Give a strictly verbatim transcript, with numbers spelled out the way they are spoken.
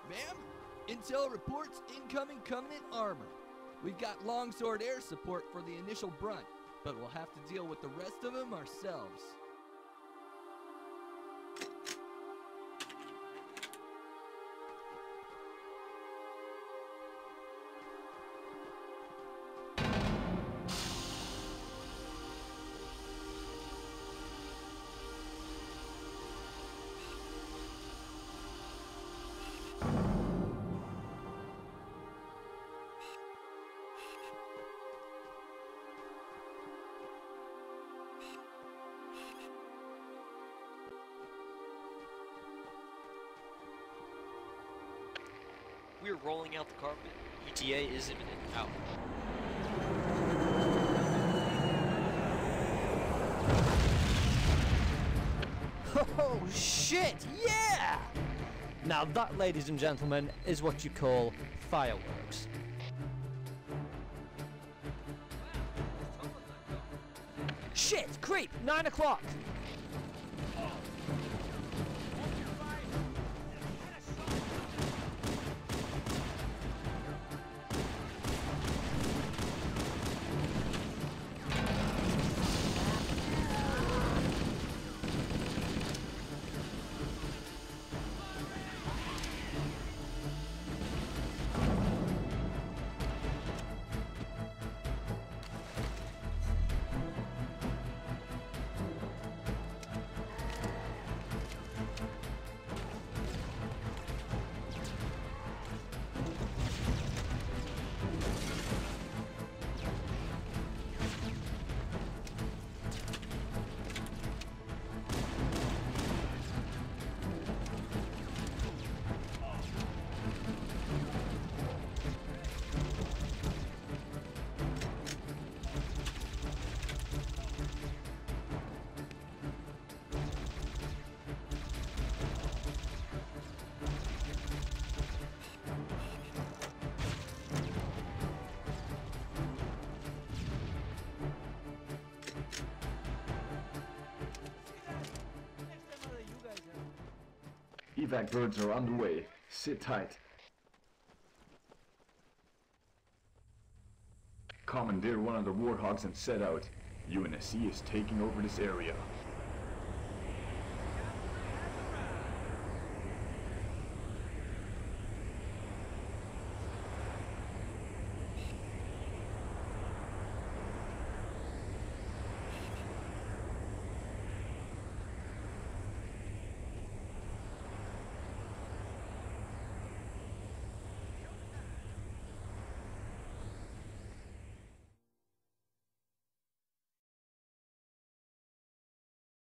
Ma'am, intel reports incoming Covenant armor. We've got longsword air support for the initial brunt, but we'll have to deal with the rest of them ourselves. We're rolling out the carpet. E T A is imminent. Out. Oh shit! Yeah! Now that, ladies and gentlemen, is what you call fireworks. Shit! Creep! Nine o'clock! Evac birds are on the way. Sit tight. Commandeer one of the warthogs and set out. U N S C is taking over this area.